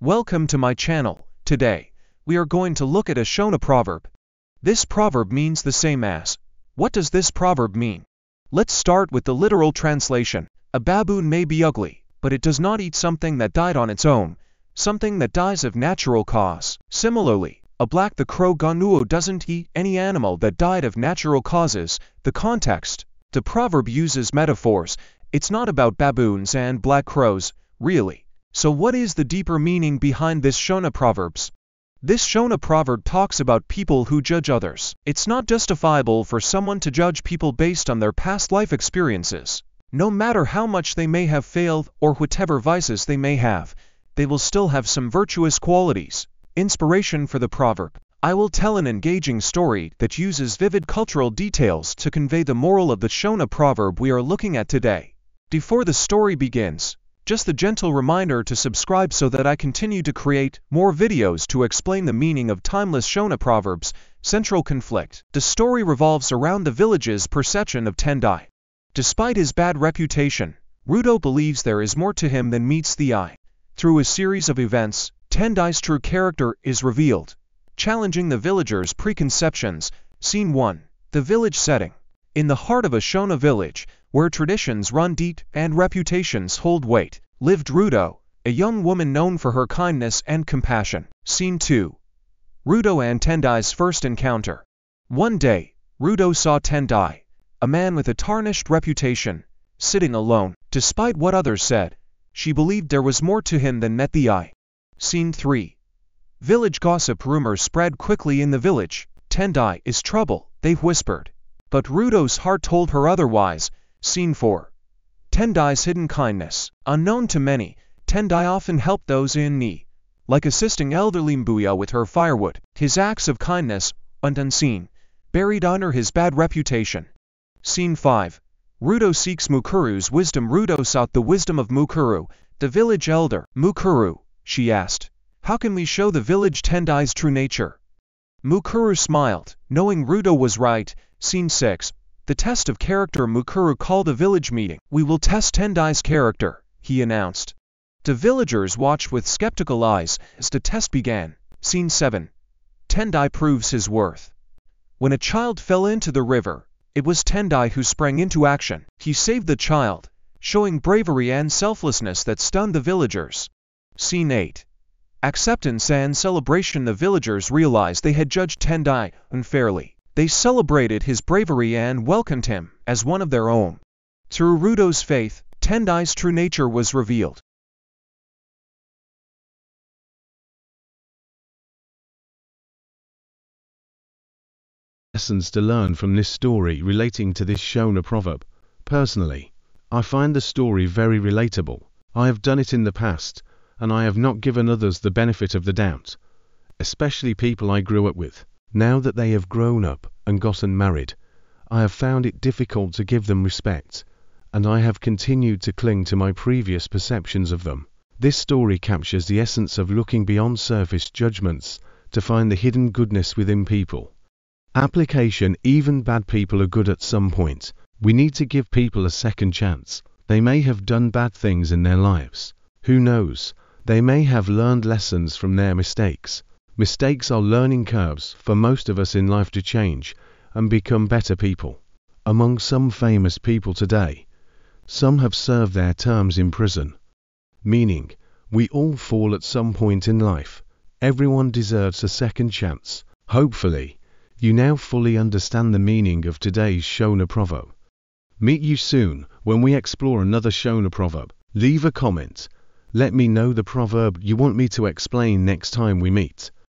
Welcome to my channel. Today, we are going to look at a Shona proverb. This proverb means the same as. What does this proverb mean? Let's start with the literal translation. A baboon may be ugly, but it does not eat something that died on its own, something that dies of natural cause. Similarly, a black the crow ganuo doesn't eat any animal that died of natural causes. The context. The proverb uses metaphors. It's not about baboons and black crows, really. So what is the deeper meaning behind this Shona Proverbs? This Shona proverb talks about people who judge others. It's not justifiable for someone to judge people based on their past life experiences. No matter how much they may have failed or whatever vices they may have, they will still have some virtuous qualities. Inspiration for the proverb. I will tell an engaging story that uses vivid cultural details to convey the moral of the Shona proverb we are looking at today. Before the story begins, just a gentle reminder to subscribe so that I continue to create more videos to explain the meaning of timeless Shona proverbs. Central conflict. The story revolves around the village's perception of Tendai. Despite his bad reputation, Rudo believes there is more to him than meets the eye. Through a series of events, Tendai's true character is revealed, challenging the villagers' preconceptions. Scene 1. The village setting. In the heart of a Shona village, where traditions run deep and reputations hold weight, lived Rudo, a young woman known for her kindness and compassion. Scene 2. Rudo and Tendai's first encounter. One day, Rudo saw Tendai, a man with a tarnished reputation, sitting alone. Despite what others said, she believed there was more to him than met the eye. Scene 3. Village gossip. Rumors spread quickly in the village. Tendai is trouble, they whispered. But Rudo's heart told her otherwise. Scene 4. Tendai's hidden kindness. Unknown to many, Tendai often helped those in need, like assisting elderly Mbuya with her firewood. His acts of kindness went unseen, buried under his bad reputation. Scene 5. Rudo seeks Mukuru's wisdom. Rudo sought the wisdom of Mukuru, the village elder. Mukuru, she asked, how can we show the village Tendai's true nature? Mukuru smiled, knowing Rudo was right. Scene 6. The test of character. Mukuru called a village meeting. We will test Tendai's character, he announced. The villagers watched with skeptical eyes as the test began. Scene 7. Tendai proves his worth. When a child fell into the river, it was Tendai who sprang into action. He saved the child, showing bravery and selflessness that stunned the villagers. Scene 8. Acceptance and celebration. The villagers realized they had judged Tendai unfairly. They celebrated his bravery and welcomed him as one of their own. Through Rudo's faith, Tendai's true nature was revealed. Lessons to learn from this story relating to this Shona proverb. Personally, I find the story very relatable. I have done it in the past, and I have not given others the benefit of the doubt, especially people I grew up with. Now that they have grown up and gotten married, I have found it difficult to give them respect, and I have continued to cling to my previous perceptions of them. This story captures the essence of looking beyond surface judgments to find the hidden goodness within people. Application. Even bad people are good at some point. We need to give people a second chance. They may have done bad things in their lives. Who knows? They may have learned lessons from their mistakes. Mistakes are learning curves for most of us in life to change and become better people. Among some famous people today, some have served their terms in prison. Meaning, we all fall at some point in life. Everyone deserves a second chance. Hopefully, you now fully understand the meaning of today's Shona proverb. Meet you soon when we explore another Shona proverb. Leave a comment. Let me know the proverb you want me to explain next time we meet.